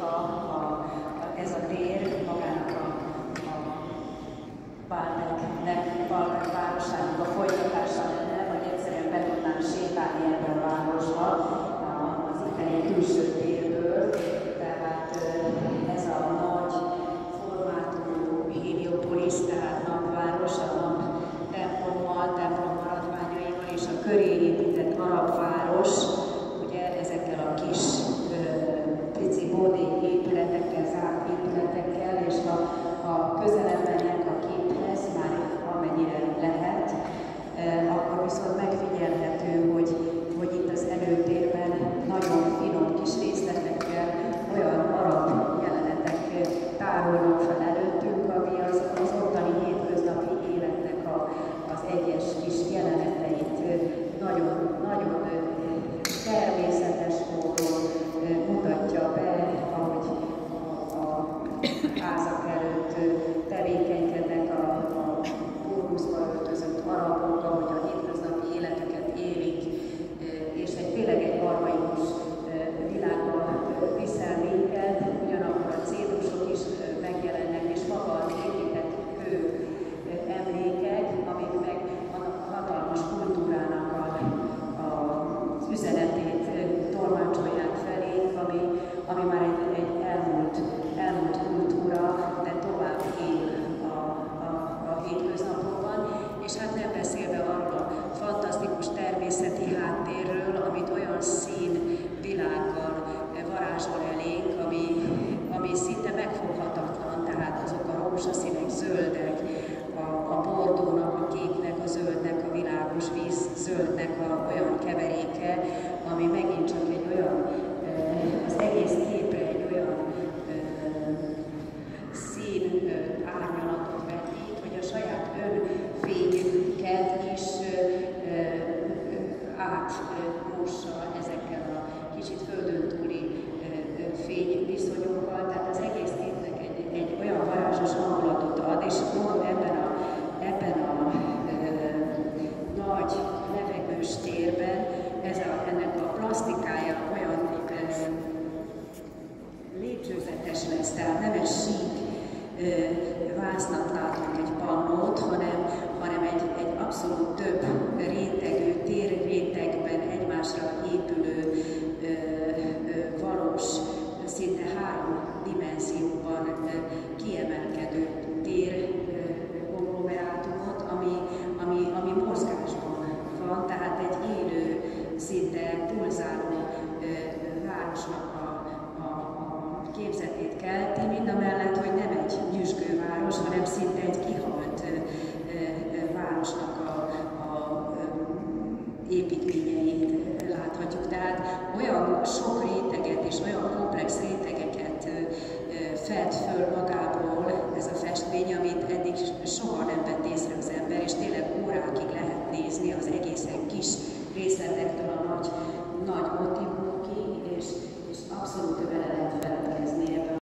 ez a tér magának a Baalbeknek, Baalbek városának a folytatása lenne, vagy egyszerűen be tudnánk sétálni ebben a városba az itteni külső térből. Tehát ez a nagy formátumú Heliopolis, tehát napváros, a nap templommal, templom maradványaival és a köré épített arab város, ugye ezekkel a kis pici bódé épületekkel, zárt épületekkel, és ha közelebb mennek a képhez, már amennyire lehet, akkor viszont megfigyelhető, hogy itt az előtérben nagyon finom kis részletekkel olyan arab jelenetek tárolnak fel előttünk, ami az ottani hétköznapi életnek az egyes kis jeleneteit nagyon természetes módon mutatja be, ahogy a házak előtt tevékenykednek a burguszba öltözött arabok, ahogy a hétköznapi életeket élik, és tényleg egy barbarikus világba viszel minket, ugyanakkor a cédusok is megjelennek, és maga az épített kő emlékek, amik meg a hatalmas kultúrának az üzenetét tolmácsolják felénk, ami már egy elmúlt kultúra, de tovább él a hétköznapokban, és hát nem beszélve arról a fantasztikus természeti háttérről, amit olyan színvilággal varázsol elénk, ami szinte megfoghatatlan, tehát azok a rózsaszínek, zöldek, a bordónak, a kéknek, a zöldnek, a világos víz zöldnek olyan keveréke, ami megint csak egy olyan, az egész képre egy olyan szín árnyalatot vetít, hogy a saját önfényüket is átmossa ezekkel a kicsit földön túli fényviszonyokkal, tehát az egész képnek egy olyan varázsos hangulatot ad, és mondom, ebben a nagy levegős térben ennek a plastikája olyan lépcsőzetes lesz, tehát nem egy sík vásznat látunk, egy pannót, hanem egy abszolút több rétegű, térrétegben egymásra épülő, valós, szinte 3 dimenzióban kiemelkedő térkonglomerátumot, ami mozgásban van, tehát egy élő, szinte pulzáló városnak a képzetét kelti, mindamellett, hogy nem egy nyüzsgőváros, hanem szinte egy kihalt városnak a építményeit láthatjuk. Tehát olyan sok réteget és olyan komplex rétegeket fed föl magából ez a festmény, amit eddig